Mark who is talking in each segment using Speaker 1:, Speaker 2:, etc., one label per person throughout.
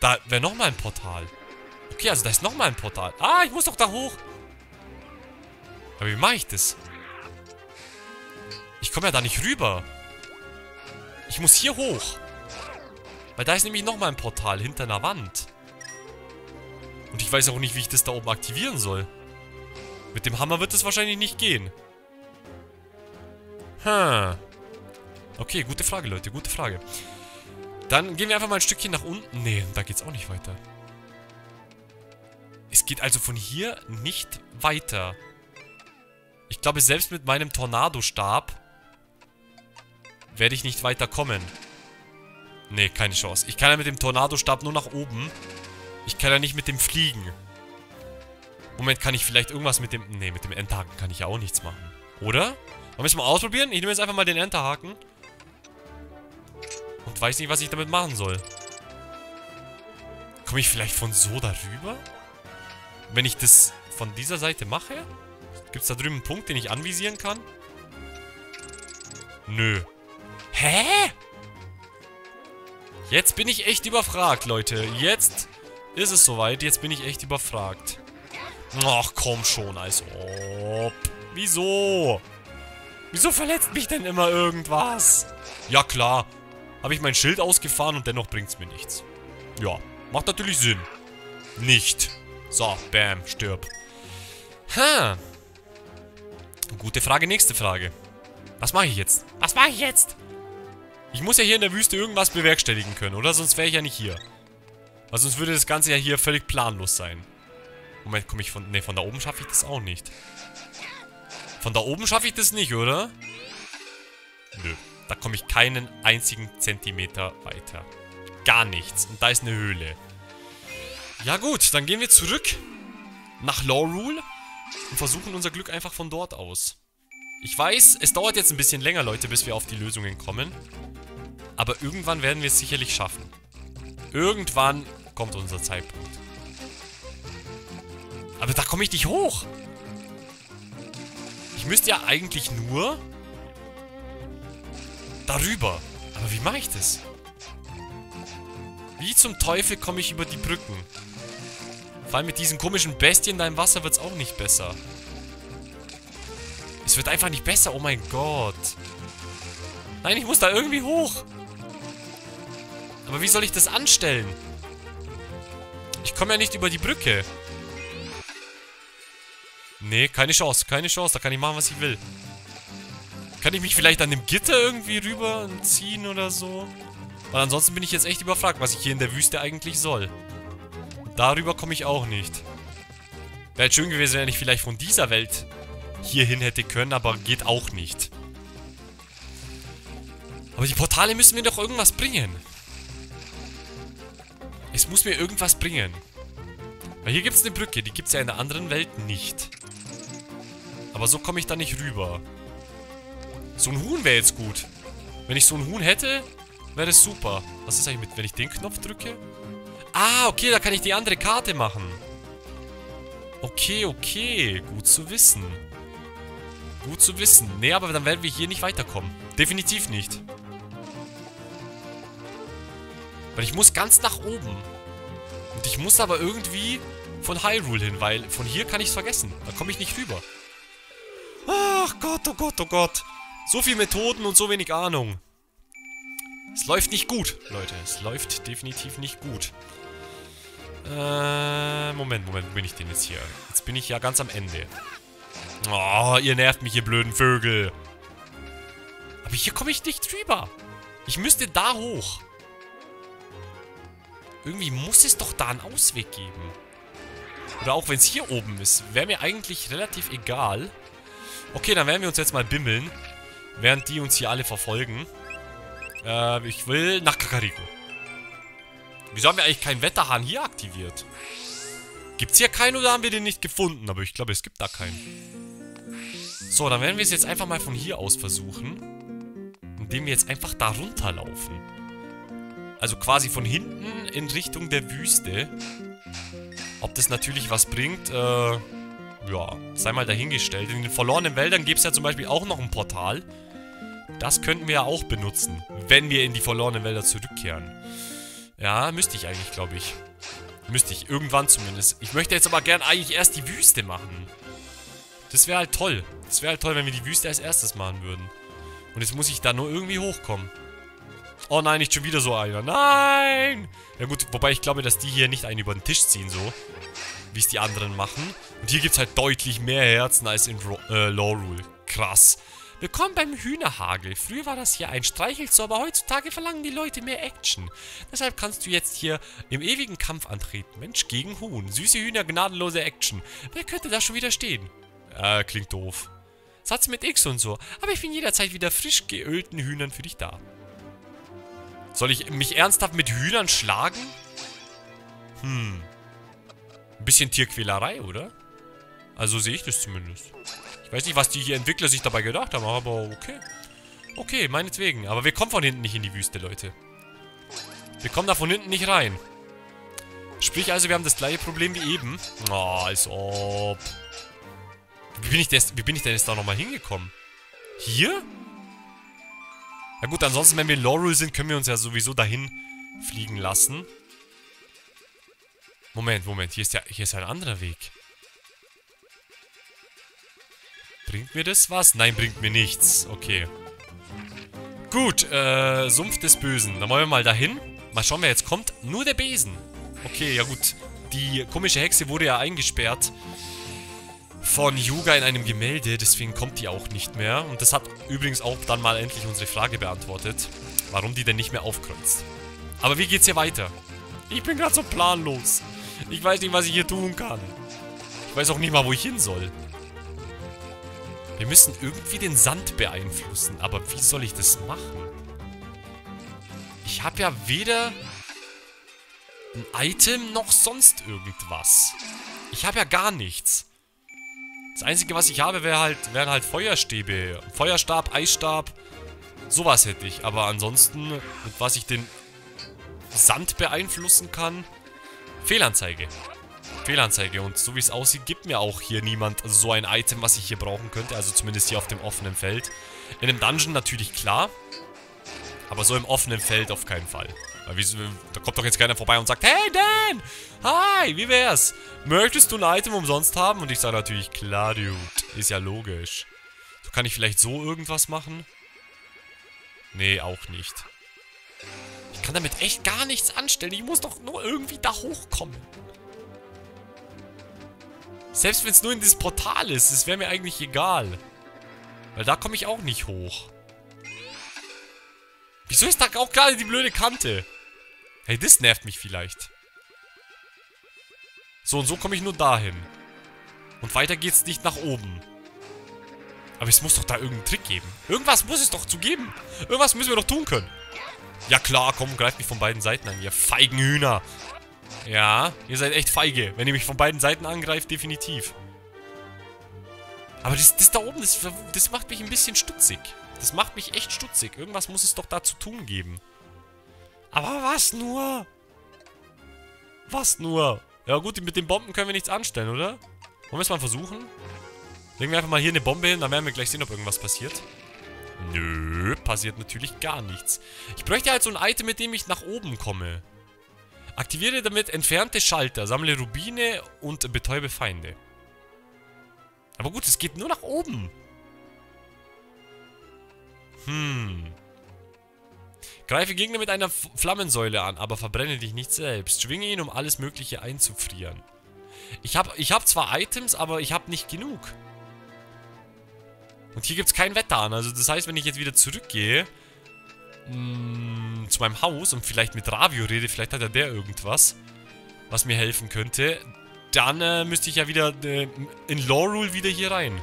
Speaker 1: Da wäre nochmal ein Portal. Okay, also da ist nochmal ein Portal. Ah, ich muss doch da hoch. Aber wie mache ich das? Ich komme ja da nicht rüber. Ich muss hier hoch. Weil da ist nämlich nochmal ein Portal hinter einer Wand. Und ich weiß auch nicht, wie ich das da oben aktivieren soll. Mit dem Hammer wird es wahrscheinlich nicht gehen. Okay, gute Frage, Leute, gute Frage. Dann gehen wir einfach mal ein Stückchen nach unten. Nee, da geht's auch nicht weiter. Es geht also von hier nicht weiter. Ich glaube, selbst mit meinem Tornadostab werde ich nicht weiterkommen. Nee, keine Chance. Ich kann ja mit dem Tornadostab nur nach oben. Ich kann ja nicht mit dem fliegen. Moment, kann ich vielleicht irgendwas mit dem... Nee, mit dem Enterhaken kann ich ja auch nichts machen. Oder? Wollen wir es mal ausprobieren? Ich nehme jetzt einfach mal den Enterhaken. Und weiß nicht, was ich damit machen soll. Komme ich vielleicht von so darüber? Wenn ich das von dieser Seite mache? Gibt es da drüben einen Punkt, den ich anvisieren kann? Nö. Hä? Jetzt bin ich echt überfragt, Leute. Jetzt ist es soweit. Jetzt bin ich echt überfragt. Ach, komm schon, als ob. Wieso? Wieso verletzt mich denn immer irgendwas? Ja, klar. Habe ich mein Schild ausgefahren und dennoch bringt es mir nichts. Ja, macht natürlich Sinn. Nicht. So, bam, stirb. Gute Frage, nächste Frage. Was mache ich jetzt? Was mache ich jetzt? Ich muss ja hier in der Wüste irgendwas bewerkstelligen können, oder? Sonst wäre ich ja nicht hier. Weil sonst würde das Ganze ja hier völlig planlos sein. Moment, komme ich von... Ne, von da oben schaffe ich das auch nicht. Von da oben schaffe ich das nicht, oder? Nö. Da komme ich keinen einzigen Zentimeter weiter. Gar nichts. Und da ist eine Höhle. Ja gut, dann gehen wir zurück nach Lorule und versuchen unser Glück einfach von dort aus. Ich weiß, es dauert jetzt ein bisschen länger, Leute, bis wir auf die Lösungen kommen. Aber irgendwann werden wir es sicherlich schaffen. Irgendwann kommt unser Zeitpunkt. Aber da komme ich nicht hoch. Ich müsste ja eigentlich nur darüber. Aber wie mache ich das? Wie zum Teufel komme ich über die Brücken? Vor allem mit diesen komischen Bestien da im Wasser wird es auch nicht besser. Es wird einfach nicht besser. Oh mein Gott. Nein, ich muss da irgendwie hoch. Aber wie soll ich das anstellen? Ich komme ja nicht über die Brücke. Nee, keine Chance. Keine Chance. Da kann ich machen, was ich will. Kann ich mich vielleicht an dem Gitter irgendwie rüberziehen oder so? Weil ansonsten bin ich jetzt echt überfragt, was ich hier in der Wüste eigentlich soll. Darüber komme ich auch nicht. Wäre halt schön gewesen, wenn ich vielleicht von dieser Welt hierhin hätte können, aber geht auch nicht. Aber die Portale müssen mir doch irgendwas bringen. Es muss mir irgendwas bringen. Weil hier gibt es eine Brücke, die gibt es ja in der anderen Welt nicht. Aber so komme ich da nicht rüber. So ein Huhn wäre jetzt gut. Wenn ich so ein Huhn hätte, wäre das super. Was ist eigentlich mit, wenn ich den Knopf drücke? Ah, okay, da kann ich die andere Karte machen. Okay, okay. Gut zu wissen. Gut zu wissen. Nee, aber dann werden wir hier nicht weiterkommen. Definitiv nicht. Weil ich muss ganz nach oben. Und ich muss aber irgendwie von Hyrule hin, weil von hier kann ich es vergessen. Da komme ich nicht rüber. Ach Gott, oh Gott, oh Gott. So viele Methoden und so wenig Ahnung. Es läuft nicht gut, Leute. Es läuft definitiv nicht gut. Moment, wo bin ich denn jetzt hier? Jetzt bin ich ja ganz am Ende. Oh, ihr nervt mich, ihr blöden Vögel. Aber hier komme ich nicht rüber. Ich müsste da hoch. Irgendwie muss es doch da einen Ausweg geben. Oder auch wenn es hier oben ist. Wäre mir eigentlich relativ egal. Okay, dann werden wir uns jetzt mal bimmeln. Während die uns hier alle verfolgen. Ich will nach Kakariko. Wieso haben wir eigentlich keinen Wetterhahn hier aktiviert? Gibt's hier keinen oder haben wir den nicht gefunden? Aber ich glaube, es gibt da keinen. So, dann werden wir es jetzt einfach mal von hier aus versuchen. Indem wir jetzt einfach da runterlaufen. Also quasi von hinten in Richtung der Wüste. Ob das natürlich was bringt, ja, sei mal dahingestellt. In den verlorenen Wäldern gibt es ja zum Beispiel auch noch ein Portal. Das könnten wir ja auch benutzen, wenn wir in die verlorenen Wälder zurückkehren. Ja, müsste ich eigentlich, glaube ich. Müsste ich, irgendwann zumindest. Ich möchte jetzt aber gern eigentlich erst die Wüste machen. Das wäre halt toll. Das wäre halt toll, wenn wir die Wüste als erstes machen würden. Und jetzt muss ich da nur irgendwie hochkommen. Oh nein, nicht schon wieder so einer. Nein! Ja gut, wobei ich glaube, dass die hier nicht einen über den Tisch ziehen, so. Wie es die anderen machen. Und hier gibt es halt deutlich mehr Herzen als in Lorule. Krass. Willkommen beim Hühnerhagel. Früher war das hier ein Streichelzoo, aber heutzutage verlangen die Leute mehr Action. Deshalb kannst du jetzt hier im ewigen Kampf antreten. Mensch gegen Huhn. Süße Hühner, gnadenlose Action. Wer könnte da schon widerstehen? Klingt doof. Satz mit X und so. Aber ich bin jederzeit wieder frisch geölten Hühnern für dich da. Soll ich mich ernsthaft mit Hühnern schlagen? Ein bisschen Tierquälerei, oder? Also sehe ich das zumindest. Ich weiß nicht, was die hier Entwickler sich dabei gedacht haben, aber okay. Okay, meinetwegen. Aber wir kommen von hinten nicht in die Wüste, Leute. Wir kommen da von hinten nicht rein. Sprich also, wir haben das gleiche Problem wie eben. Oh, als ob. Wie bin ich denn jetzt da nochmal hingekommen? Hier? Na gut, ansonsten, wenn wir in Lorule sind, können wir uns ja sowieso dahin fliegen lassen. Moment. Hier ist ein anderer Weg. Bringt mir das was? Nein, bringt mir nichts. Okay. Gut, Sumpf des Bösen. Dann wollen wir mal dahin. Mal schauen, wer jetzt kommt. Nur der Besen. Okay, ja gut. Die komische Hexe wurde ja eingesperrt von Yuga in einem Gemälde. Deswegen kommt die auch nicht mehr. Und das hat übrigens auch dann mal endlich unsere Frage beantwortet. Warum die denn nicht mehr aufkreuzt. Aber wie geht's hier weiter? Ich bin gerade so planlos. Ich weiß nicht, was ich hier tun kann. Ich weiß auch nicht mal, wo ich hin soll. Wir müssen irgendwie den Sand beeinflussen. Aber wie soll ich das machen? Ich habe ja weder ein Item noch sonst irgendwas. Ich habe ja gar nichts. Das Einzige, was ich habe, wären halt Feuerstäbe. Feuerstab, Eisstab. Sowas hätte ich. Aber ansonsten, mit was ich den Sand beeinflussen kann. Fehlanzeige. Fehlanzeige. Und so wie es aussieht, gibt mir auch hier niemand so ein Item, was ich hier brauchen könnte. Also zumindest hier auf dem offenen Feld. In einem Dungeon natürlich klar. Aber so im offenen Feld auf keinen Fall. Weil da kommt doch jetzt keiner vorbei und sagt, hey Dan! Hi, wie wär's? Möchtest du ein Item umsonst haben? Und ich sage natürlich, klar, Dude. Ist ja logisch. So, kann ich vielleicht so irgendwas machen? Nee, auch nicht. Ich kann damit echt gar nichts anstellen. Ich muss doch nur irgendwie da hochkommen. Selbst wenn es nur in dieses Portal ist, das wäre mir eigentlich egal. Weil da komme ich auch nicht hoch. Wieso ist da auch gerade die blöde Kante? Hey, das nervt mich vielleicht. So, und so komme ich nur dahin. Und weiter geht's nicht nach oben. Aber es muss doch da irgendeinen Trick geben. Irgendwas muss es doch zu geben. Irgendwas müssen wir doch tun können. Ja klar, komm, greift mich von beiden Seiten an, ihr feigen Hühner. Ja, ihr seid echt feige. Wenn ihr mich von beiden Seiten angreift, definitiv. Aber das da oben, das macht mich ein bisschen stutzig. Das macht mich echt stutzig. Irgendwas muss es doch da zu tun geben. Aber was nur? Was nur? Ja gut, mit den Bomben können wir nichts anstellen, oder? Wollen wir es mal versuchen? Legen wir einfach mal hier eine Bombe hin, dann werden wir gleich sehen, ob irgendwas passiert. Nö, passiert natürlich gar nichts. Ich bräuchte halt so ein Item, mit dem ich nach oben komme. Aktiviere damit entfernte Schalter, sammle Rubine und betäube Feinde. Aber gut, es geht nur nach oben. Greife Gegner mit einer Flammensäule an, aber verbrenne dich nicht selbst. Schwinge ihn, um alles Mögliche einzufrieren. Ich hab zwar Items, aber ich habe nicht genug. Und hier gibt es kein Wetter an. Also das heißt, wenn ich jetzt wieder zurückgehe zu meinem Haus und vielleicht mit Ravio rede, vielleicht hat ja der irgendwas, was mir helfen könnte, dann müsste ich ja wieder in Lorule wieder hier rein.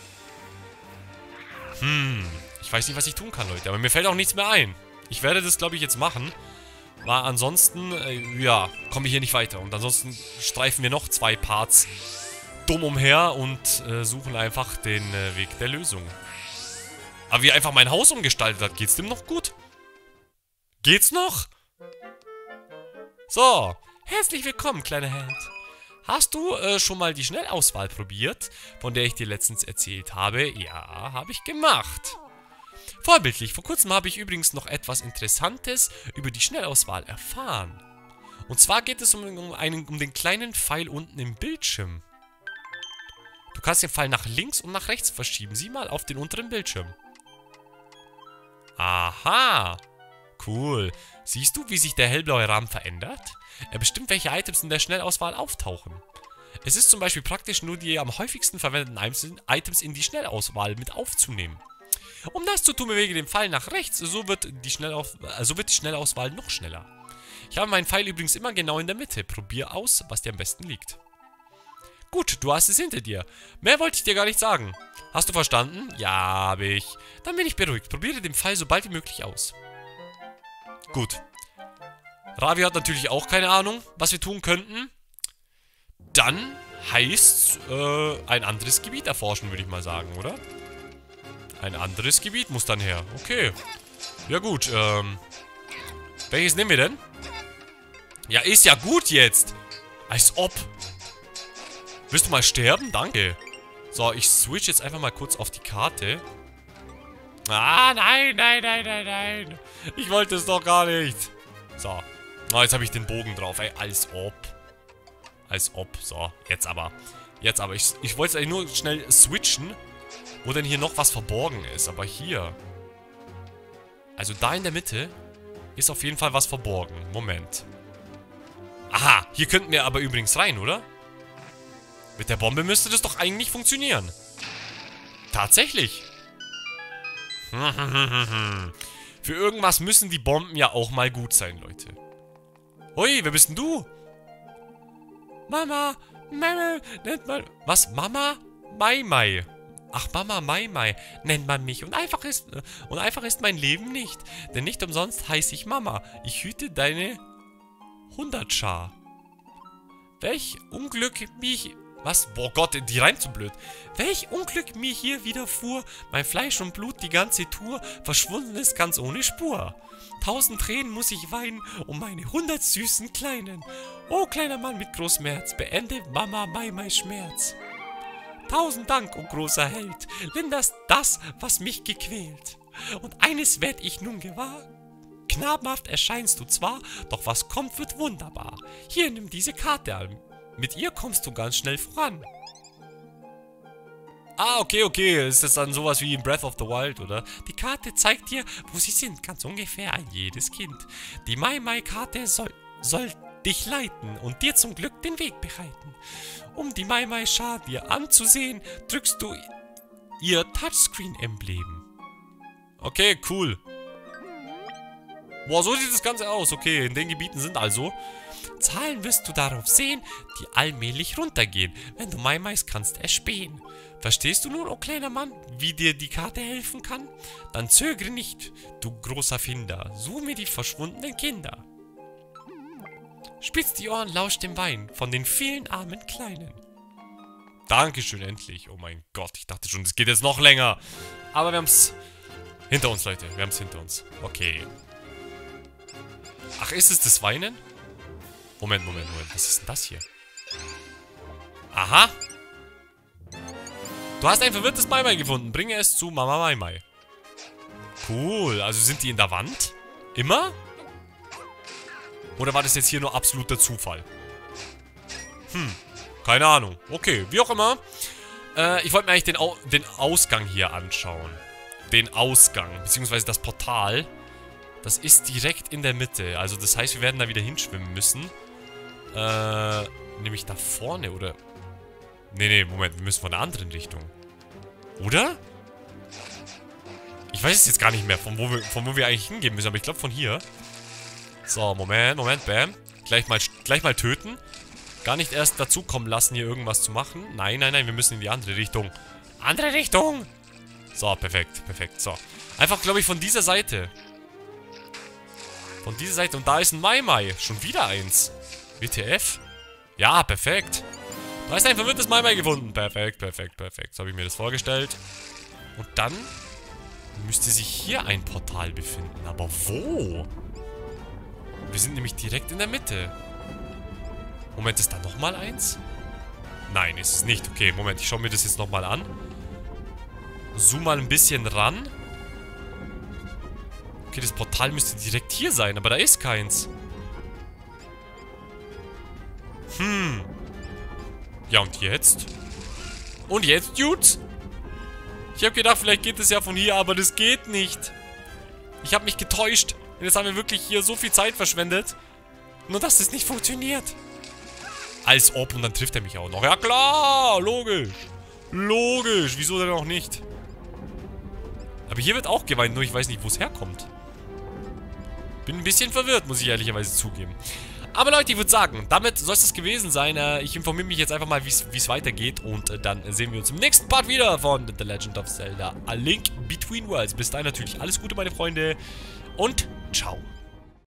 Speaker 1: Ich weiß nicht, was ich tun kann, Leute. Aber mir fällt auch nichts mehr ein. Ich werde das, glaube ich, jetzt machen. Weil ansonsten, ja, komme ich hier nicht weiter. Und ansonsten streifen wir noch 2 Parts dumm umher und suchen einfach den Weg der Lösung. Aber wie er einfach mein Haus umgestaltet hat, geht's dem noch gut? Geht's noch? So, herzlich willkommen, kleiner Held. Hast du schon mal die Schnellauswahl probiert, von der ich dir letztens erzählt habe? Ja, habe ich gemacht. Vorbildlich, vor kurzem habe ich übrigens noch etwas Interessantes über die Schnellauswahl erfahren. Und zwar geht es um den kleinen Pfeil unten im Bildschirm. Du kannst den Pfeil nach links und nach rechts verschieben. Sieh mal auf den unteren Bildschirm. Aha. Cool. Siehst du, wie sich der hellblaue Rahmen verändert? Er bestimmt, welche Items in der Schnellauswahl auftauchen. Es ist zum Beispiel praktisch, nur die am häufigsten verwendeten Items in die Schnellauswahl mit aufzunehmen. Um das zu tun, bewege den Pfeil nach rechts, so wird die Schnellauswahl noch schneller. Ich habe meinen Pfeil übrigens immer genau in der Mitte. Probier aus, was dir am besten liegt. Gut, du hast es hinter dir. Mehr wollte ich dir gar nicht sagen. Hast du verstanden? Ja, habe ich. Dann bin ich beruhigt. Probiere den Pfeil so bald wie möglich aus. Gut. Ravi hat natürlich auch keine Ahnung, was wir tun könnten. Dann heißt ein anderes Gebiet erforschen, würde ich mal sagen, oder? Ein anderes Gebiet muss dann her. Okay. Ja gut, welches nehmen wir denn? Ja, ist ja gut jetzt. Als ob. Willst du mal sterben? Danke. So, ich switch jetzt einfach mal kurz auf die Karte. Ah, nein, nein, nein, nein, nein. Ich wollte es doch gar nicht. So. Oh, jetzt habe ich den Bogen drauf, ey. Als ob. Als ob. So, jetzt aber. Jetzt aber. Ich wollte es eigentlich nur schnell switchen, wo denn hier noch was verborgen ist. Aber hier. Also da in der Mitte ist auf jeden Fall was verborgen. Moment. Aha, hier könnten wir aber übrigens rein, oder? Mit der Bombe müsste das doch eigentlich funktionieren. Tatsächlich. Für irgendwas müssen die Bomben ja auch mal gut sein, Leute. Hui, wer bist denn du? Mama, Mama, nennt man... Was, Mama? Mai Mai. Ach, Mama Mai Mai nennt man mich. Und einfach ist mein Leben nicht. Denn nicht umsonst heiße ich Mama. Ich hüte deine 100-Schar. Welch Unglück mich... Was? Boah Gott, die reimt so blöd. Welch Unglück mir hier widerfuhr. Mein Fleisch und Blut, die ganze Tour, verschwunden ist ganz ohne Spur. 1000 Tränen muss ich weinen um meine 100 süßen Kleinen. Oh, kleiner Mann mit großem Herz, beende Mama Mai Schmerz. 1000 Dank, oh großer Held, linderst das, was mich gequält. Und eines werd ich nun gewahr. Knabenhaft erscheinst du zwar, doch was kommt, wird wunderbar. Hier, nimm diese Karte an. Mit ihr kommst du ganz schnell voran. Ah, okay. Ist das dann sowas wie in Breath of the Wild, oder? Die Karte zeigt dir, wo sie sind. Ganz ungefähr an jedes Kind. Die Mai-Mai-Karte soll dich leiten und dir zum Glück den Weg bereiten. Um die Mai-Mai-Schar dir anzusehen, drückst du ihr Touchscreen-Emblem. Okay, cool. Boah, so sieht das Ganze aus. Okay, in den Gebieten sind also... Zahlen wirst du darauf sehen, die allmählich runtergehen. Wenn du Mai-Mais kannst erspähen. Verstehst du nun, oh kleiner Mann, wie dir die Karte helfen kann? Dann zögere nicht, du großer Finder. Such mir die verschwundenen Kinder. Spitz die Ohren, lausch dem Wein von den vielen armen Kleinen. Dankeschön, endlich. Oh mein Gott, ich dachte schon, das geht jetzt noch länger. Aber wir haben es hinter uns, Leute. Wir haben es hinter uns. Okay. Ach, ist es das Weinen? Moment. Was ist denn das hier? Aha. Du hast ein verwirrtes Mai-Mai gefunden. Bringe es zu Mama Mai-Mai. Cool. Also sind die in der Wand? Immer? Oder war das jetzt hier nur absoluter Zufall? Keine Ahnung. Okay, wie auch immer. Ich wollte mir eigentlich den Ausgang hier anschauen. Den Ausgang, beziehungsweise das Portal. Das ist direkt in der Mitte. Also das heißt, wir werden da wieder hinschwimmen müssen. Nämlich da vorne, oder? Nee, Moment. Wir müssen von der anderen Richtung. Oder? Ich weiß es jetzt gar nicht mehr, von wo wir eigentlich hingehen müssen. Aber ich glaube von hier. So, Moment, bam. Gleich mal töten. Gar nicht erst dazu kommen lassen, hier irgendwas zu machen. Nein, wir müssen in die andere Richtung. Andere Richtung! So, perfekt. So. Einfach, glaube ich, von dieser Seite. Von dieser Seite. Und da ist ein Mai-Mai. Schon wieder eins. WTF? Ja, perfekt. Da ist ein verwirrtes Mai-Mai gefunden. Perfekt. So habe ich mir das vorgestellt. Und dann müsste sich hier ein Portal befinden. Aber wo? Wir sind nämlich direkt in der Mitte. Moment, ist da nochmal eins? Nein, ist es nicht. Okay, Moment, ich schaue mir das jetzt nochmal an. Zoom mal ein bisschen ran. Okay, das Portal müsste direkt hier sein, aber da ist keins. Ja, und jetzt? Und jetzt, Dudes? Ich habe gedacht, vielleicht geht es ja von hier, aber das geht nicht. Ich habe mich getäuscht. Und jetzt haben wir wirklich hier so viel Zeit verschwendet. Nur, dass das nicht funktioniert. Als ob. Und dann trifft er mich auch noch. Ja, klar. Logisch. Logisch. Wieso denn auch nicht? Aber hier wird auch geweint. Nur ich weiß nicht, wo es herkommt. Bin ein bisschen verwirrt, muss ich ehrlicherweise zugeben. Aber Leute, ich würde sagen, damit soll es das gewesen sein. Ich informiere mich jetzt einfach mal, wie es weitergeht. Und dann sehen wir uns im nächsten Part wieder von The Legend of Zelda: A Link Between Worlds. Bis dahin natürlich alles Gute, meine Freunde. Und ciao.